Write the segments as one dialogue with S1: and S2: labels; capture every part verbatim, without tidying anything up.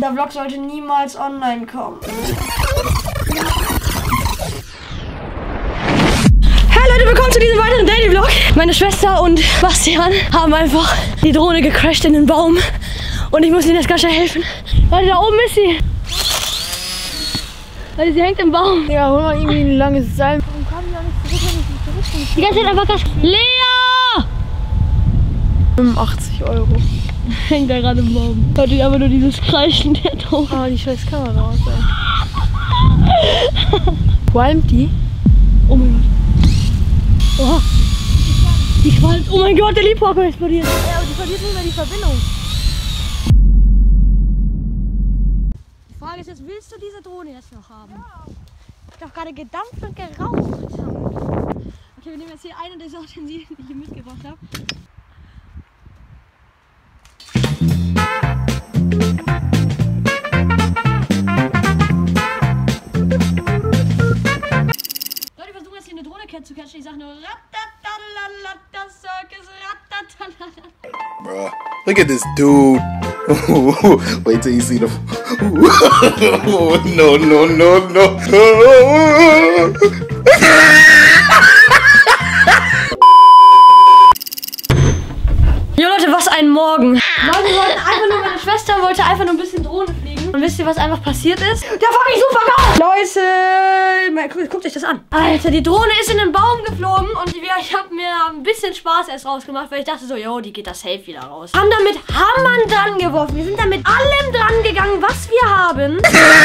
S1: Dieser Vlog sollte niemals online kommen. Hey Leute, willkommen zu diesem weiteren Daily Vlog. Meine Schwester und Bastian haben einfach die Drohne gecrasht in den Baum. Und ich muss ihnen jetzt ganz schnell helfen. Leute, da oben ist sie. Leute, sie hängt im Baum.
S2: Ja, hol mal irgendwie ein langes Seil. Warum kam die auch nicht zurück, wenn ich nicht zurückkomme?
S1: Die ganze Zeit einfach das. Lea!
S2: fünfundachtzig Euro.
S1: Hängt da gerade im Baum. Leute, aber nur dieses Kreischen der Drohne.
S2: Ah, die scheiß Kamera aus, ey. Qualmt die?
S1: Oh mein Gott. Oha. Die qualmt. Oh mein Gott, der Liebhaber explodiert.
S2: Ja, aber die verliert nicht mehr die Verbindung.
S1: Die Frage ist jetzt, willst du diese Drohne jetzt noch haben? Ja. Ich hab doch gerade gedampft und geraucht. Okay, wir nehmen jetzt hier eine der Utensilien, die ich hier mitgebracht habe. Leute, ich versuche jetzt hier eine Drohne zu catchen. Ich sag nur Ratatalalata Circus Ratatalala.
S3: Bruh, look at this dude. Wait till you see the. No, no, no, no.
S1: Jo Leute, was ein Morgen. Leute, wir wollten einfach nur, meine Schwester wollte einfach nur ein bisschen Drohne fliegen. Und wisst ihr, was einfach passiert ist? Der fucking Supergau! Leute, guckt, guckt euch das an. Alter, die Drohne ist in den Baum geflogen und ich habe mir ein bisschen Spaß erst rausgemacht, weil ich dachte so, jo, die geht da safe wieder raus. Haben da mit Hammern dran geworfen. Wir sind da mit allem dran gegangen, was wir haben.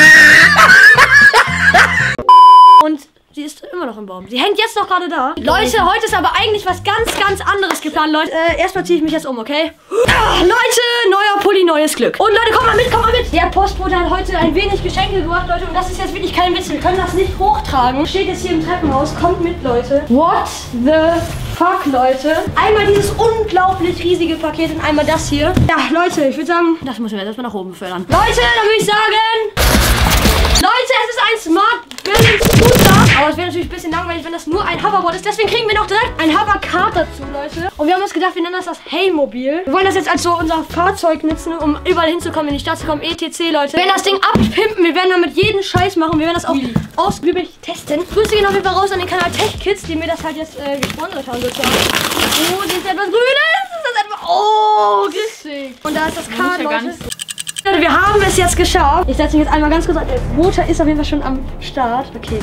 S1: Und sie ist immer noch im Baum. Sie hängt jetzt noch gerade da. Leute, heute ist aber eigentlich was ganz, ganz anderes geplant, Leute. Äh, erstmal ziehe ich mich jetzt um, okay? Ah, Leute, neuer Pulli, neues Glück. Und Leute, kommt mal mit, kommt mal mit. Der Postbote hat heute ein wenig Geschenke gemacht, Leute. Und das ist jetzt wirklich kein Witz. Wir können das nicht hochtragen. Steht jetzt hier im Treppenhaus. Kommt mit, Leute. What the fuck, Leute? Einmal dieses unglaublich riesige Paket und einmal das hier. Ja, Leute, ich würde sagen, das müssen wir jetzt erstmal nach oben befördern. Leute, dann würde ich sagen... Leute, es ist ein Smart Balance Scooter. Aber es wäre natürlich ein bisschen langweilig, wenn das nur ein Hoverboard ist. Deswegen kriegen wir noch direkt ein Hoverkart dazu, Leute. Und wir haben uns gedacht, wir nennen das das Hey-Mobil. Wir wollen das jetzt als so unser Fahrzeug nutzen, um überall hinzukommen, in die Stadt zu kommen. et cetera, Leute. Wir werden das Ding abpimpen. Wir werden damit jeden Scheiß machen. Wir werden das auch ausgiebig testen. Grüße gehen auf jeden Fall raus an den Kanal Tech Kids, die mir das halt jetzt äh, gesponsert haben, sozusagen. Oh, die ist etwas grünes. Ist das etwas... Oh, richtig. Und da ist das Kart, ja, Leute. Leute, wir haben es jetzt geschafft. Ich setze mich jetzt einmal ganz kurz an. Der Motor ist auf jeden Fall schon am Start. Okay.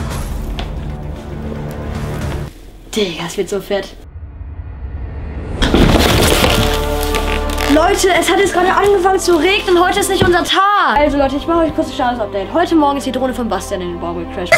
S1: Digga, es wird so fett. Leute, es hat jetzt gerade angefangen zu regnen. Heute ist nicht unser Tag. Also Leute, ich mache euch kurz ein Status-Update. Heute Morgen ist die Drohne von Bastian in den Baum gecrashed.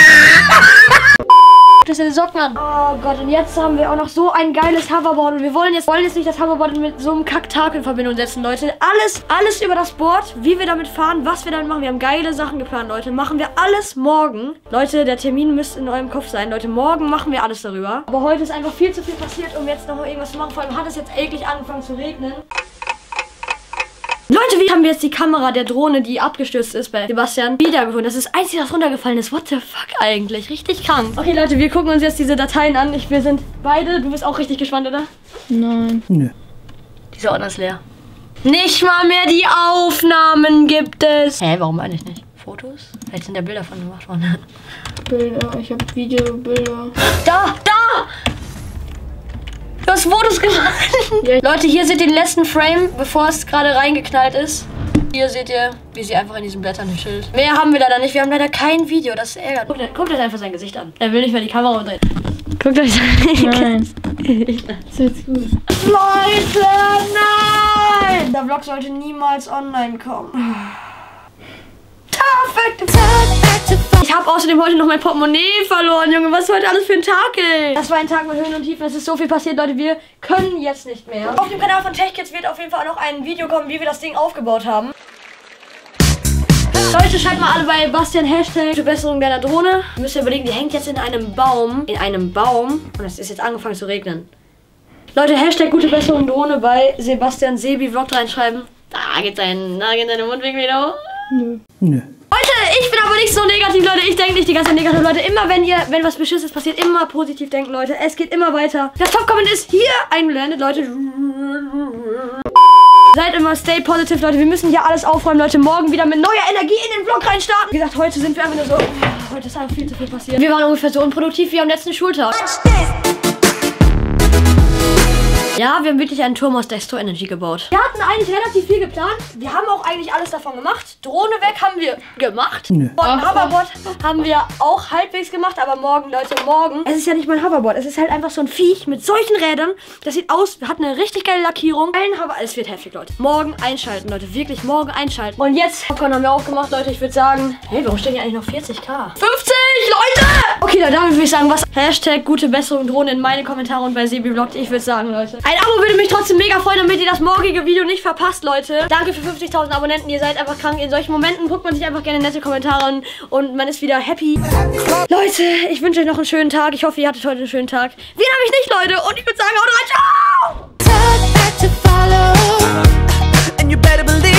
S1: Das sind die Socken an. Oh Gott, und jetzt haben wir auch noch so ein geiles Hoverboard. Und wir wollen jetzt, wollen jetzt nicht das Hoverboard mit so einem Kack-Tag in Verbindung setzen, Leute. Alles, alles über das Board, wie wir damit fahren, was wir damit machen. Wir haben geile Sachen geplant, Leute. Machen wir alles morgen. Leute, der Termin müsste in eurem Kopf sein. Leute, morgen machen wir alles darüber. Aber heute ist einfach viel zu viel passiert, um jetzt noch mal irgendwas zu machen. Vor allem hat es jetzt eklig angefangen zu regnen. Leute, wie haben wir jetzt die Kamera der Drohne, die abgestürzt ist bei Sebastian, wiedergefunden? Das ist das Einzige, was runtergefallen ist. What the fuck eigentlich? Richtig krank. Okay, Leute, wir gucken uns jetzt diese Dateien an. Ich, wir sind beide... Du bist auch richtig gespannt, oder?
S2: Nein.
S3: Nö.
S1: Dieser Ordner ist leer. Nicht mal mehr die Aufnahmen gibt es. Hä, warum eigentlich nicht? Fotos? Vielleicht sind da Bilder von gemacht worden.
S2: Bilder, ich habe Videobilder.
S1: Da, da! Du hast Fotos gemacht. Ja. Leute, hier seht ihr den letzten Frame, bevor es gerade reingeknallt ist. Hier seht ihr, wie sie einfach in diesen Blättern schild. Mehr haben wir leider nicht. Wir haben leider kein Video. Das ärgert. Guckt, guckt euch einfach sein Gesicht an. Er will nicht mehr die Kamera umdrehen. Guckt euch sein Gesicht an.
S2: Das ist jetzt gut.
S1: Leute, nein! Der Vlog sollte niemals online kommen. Ich habe außerdem heute noch mein Portemonnaie verloren, Junge. Was ist heute alles für ein Tag, ey? Das war ein Tag mit Höhen und Tiefen. Es ist so viel passiert, Leute. Wir können jetzt nicht mehr. Auf dem Kanal von Tech Kids wird auf jeden Fall auch noch ein Video kommen, wie wir das Ding aufgebaut haben. Leute, schreibt mal alle bei Bastian Hashtag Verbesserung deiner Drohne. Ihr müsst ja überlegen, die hängt jetzt in einem Baum. In einem Baum. Und es ist jetzt angefangen zu regnen. Leute, Hashtag gute Besserung Drohne bei Sebastian Sebi Vlog reinschreiben. Da geht sein, da geht deine Mundwinkel wieder hoch.
S2: Nö.
S3: Nö.
S1: Leute, ich bin aber nicht so negativ, Leute. Ich denke nicht die ganze Zeit negativ, Leute. Immer wenn ihr, wenn was Beschissenes passiert, immer positiv denken, Leute. Es geht immer weiter. Das Top-Comment ist hier eingeblendet, Leute. Seid immer stay positive, Leute. Wir müssen hier alles aufräumen, Leute. Morgen wieder mit neuer Energie in den Vlog reinstarten. Wie gesagt, heute sind wir einfach nur so... Oh, heute ist einfach viel zu viel passiert. Wir waren ungefähr so unproduktiv wie am letzten Schultag. Ja, wir haben wirklich einen Turm aus Dextro Energy gebaut. Wir hatten eigentlich relativ viel geplant. Wir haben auch eigentlich alles davon gemacht. Drohne weg haben wir gemacht. Nö. Und ein Hoverboard haben wir auch halbwegs gemacht. Aber morgen, Leute, morgen. Es ist ja nicht mal ein Hoverboard. Es ist halt einfach so ein Viech mit solchen Rädern. Das sieht aus, hat eine richtig geile Lackierung. Ein Hover, es wird heftig, Leute. Morgen einschalten, Leute. Wirklich morgen einschalten. Und jetzt, Popcorn haben wir auch gemacht, Leute. Ich würde sagen, hey, warum stehen hier eigentlich noch vierzig K? fünfzig, Leute! Okay, Leute, damit würde ich sagen, was? Hashtag gute Besserung Drohne in meine Kommentare und bei Sebi Vlog. Ich würde sagen, Leute. Ein Abo würde mich trotzdem mega freuen, damit ihr das morgige Video nicht verpasst, Leute. Danke für fünfzigtausend Abonnenten. Ihr seid einfach krank. In solchen Momenten guckt man sich einfach gerne nette Kommentare an und man ist wieder happy. Leute, ich wünsche euch noch einen schönen Tag. Ich hoffe, ihr hattet heute einen schönen Tag. Wen habe ich nicht, Leute? Und ich würde sagen, haut rein. Ciao!